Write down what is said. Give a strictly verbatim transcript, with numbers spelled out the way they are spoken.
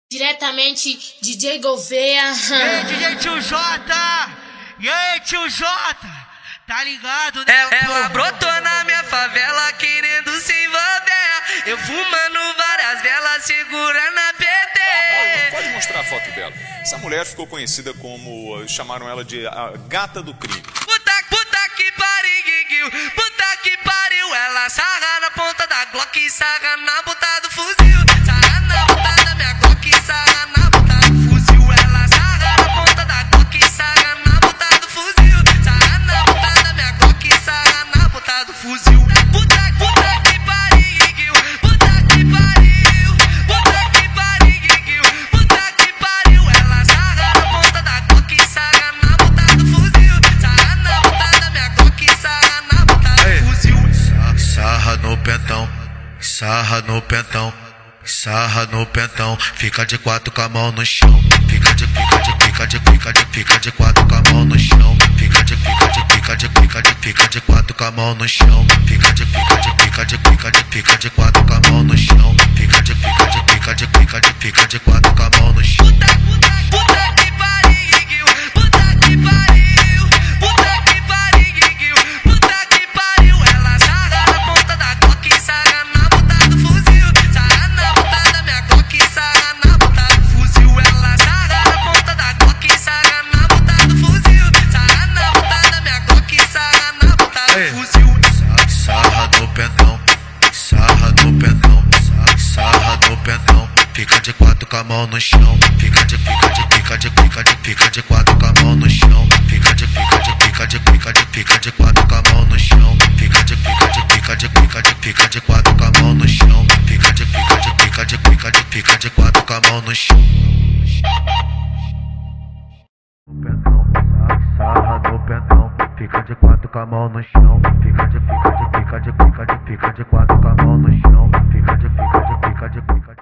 Diretamente D J Gouveia. E aí, D J Tio Jota? E aí, Tio Jota? Tá ligado, né? Ela brotou na minha favela querendo se envolver. Eu fumando várias velas, segurando a P T. Pode mostrar a foto dela. Essa mulher ficou conhecida como... chamaram ela de a gata do crime. Puta, puta que pariu, puta que pariu. Ela sarra na ponta da Glock, sarra na ponta do fuzil. Sarra na ponta da minha Glock, sarra na ponta do fuzil. Ela sarra na ponta da Glock, sarra na ponta do fuzil. Sarra na ponta da minha Glock, sarra na ponta do fuzil. Puta, puta que pariu, puta que pariu, puta que pariu, puta que pariu. Ela sarra na ponta da Glock, sarra na ponta do fuzil. Sarra na ponta da minha Glock, sarra na ponta do fuzil. Sarra no pentão, sarra no pentão, sarra no pentão. Fica de quatro com a mão no chão. Fica de, fica de, fica de, fica de, fica de quatro com a mão no chão. Fica de, fica de, fica de, fica de, fica de quatro com a mão no chão. Fica de, fica de, fica de, fica de, fica de quatro com a mão no chão. Fica de, fica de, fica de, fica de, fica de quatro com a mão no chão. Puta, puta, puta que pariu, puta que pariu, puta que pariu, puta que pariu. Ela sarra na ponta da Glock, sarra na ponta do fuzil. Sarra na ponta da minha Glock, sarra na ponta do fuzil. Ela sarra na ponta da Glock, sarra na ponta do fuzil. Sarra na ponta da minha Glock, sarra na ponta do fuzil. Sarra no pentão, sarra no pentão, sarra no pentão. Fica de quatro com a mão no chão. Fica de, fica de, fica de, fica de, fica de quatro com a mão no chão. Fica de, fica de, fica de, fica de, fica de quatro com a mão no chão. Fica de, fica de, fica de, fica de, fica de quatro com a mão no chão. Fica de, fica de, fica de, fica de, fica de quatro com a mão no chão. Sarra no pentão, fica de quatro com a mão no chão. Fica de, fica de, fica